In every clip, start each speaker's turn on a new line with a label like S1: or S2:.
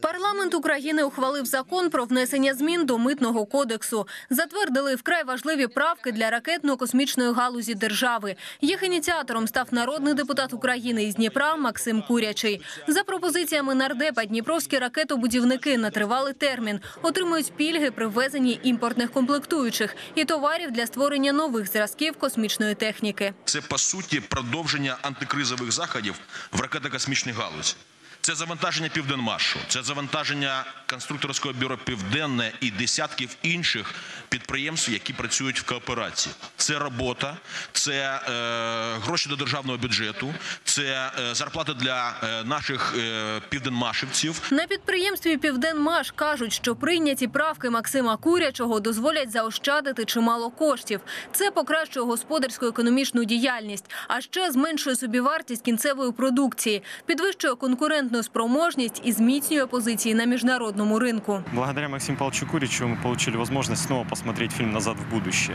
S1: Парламент України ухвалив закон про внесення змін до Митного кодексу. Затвердили вкрай важливі правки для ракетно-космічної галузі держави. Їх ініціатором став народний депутат України із Дніпра Максим Курячий. За пропозиціями нардепа дніпровські ракетобудівники на тривалий термін отримують пільги при ввезенні імпортних комплектуючих і товарів для створення нових зразків космічної техніки.
S2: Це, по суті, продовження антикризових заходів в ракетно-космічній галузі. Це завантаження «Південмашу», це завантаження конструкторського бюро «Південне» і десятків інших підприємств, які працюють в кооперації. Це робота, це гроші до державного бюджету, це зарплата для наших південмашівців.
S1: На підприємстві «Південмаш» кажуть, що прийняті правки Максима Курячого дозволять заощадити чимало коштів. Це покращує господарсько-економічну діяльність, а ще зменшує собівартість кінцевої продукції, підвищує конкурентну спроможність и зміцнює позиции на международном рынке.
S3: Благодаря Максиму Павловичу Курячеву мы получили возможность снова посмотреть фильм «Назад в будущее».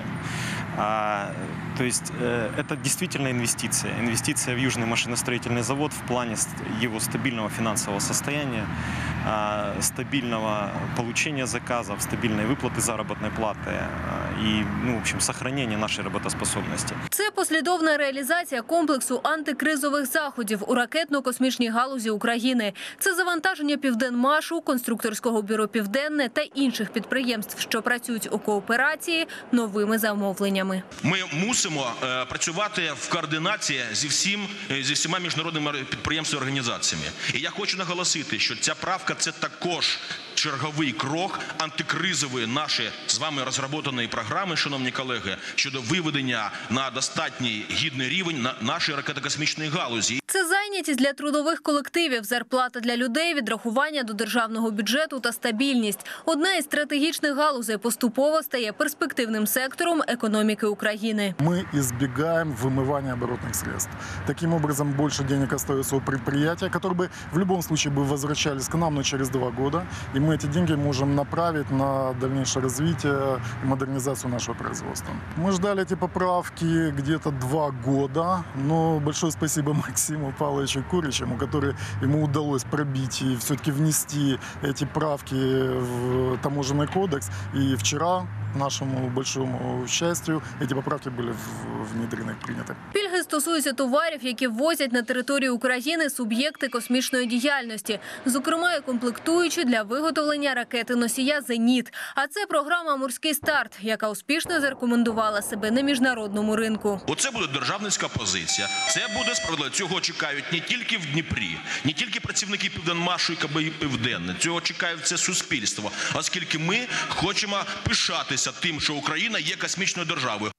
S3: То есть это действительно инвестиция. Инвестиция в Южный машиностроительный завод в плане его стабильного финансового состояния, стабильного получения заказов, стабильной выплаты заработной платы и, в общем, сохранения нашей работоспособности.
S1: Це послідовна реалізація комплексу антикризових заходів у ракетно-космічній галузі України. Це завантаження «Південмашу», конструкторського бюро «Південне» та інших підприємств, що працюють у кооперації, новими замовленнями.
S2: Ми мусимо працювати в координації зі всіма міжнародними підприємствами і організаціями. І я хочу наголосити, що ця правка – це також черговий крок антикризової нашої з вами розроблені програми, шановні колеги, щодо виведення на достатній гідний рівень нашої ракетно-космічної галузі.
S1: Це зайнятість для трудових колективів, зарплата для людей, відрахування до державного бюджету та стабільність. Одна із стратегічних галузей поступово стає перспективним сектором економіки України.
S4: Мы избегаем вымывания оборотных средств. Таким образом, больше денег остается у предприятия, которые бы в любом случае бы возвращались к нам, но через 2 года. И мы эти деньги можем направить на дальнейшее развитие и модернизацию нашего производства. Мы ждали эти поправки где-то 2 года, но большое спасибо Максиму Павловичу Курячему, ему удалось пробить и все-таки внести эти правки в таможенный кодекс. И вчера, к нашему большому счастью, эти поправки были внедрены, приняты.
S1: Пільги стосуються товарів, які ввозять на територію України суб'єкти космічної діяльності, зокрема і комплектуючі для виготовлення ракети-носія «Зеніт». А це програма «Морський старт», яка успішно зарекомендувала себе на міжнародному ринку.
S2: Оце буде державницька позиція, це буде справедливо. Цього чекають не тільки в Дніпрі, не тільки працівники «Південмашу» і КБ «Південне». Цього чекає все суспільство, оскільки ми хочемо пишатися тим, що Україна є космічною державою.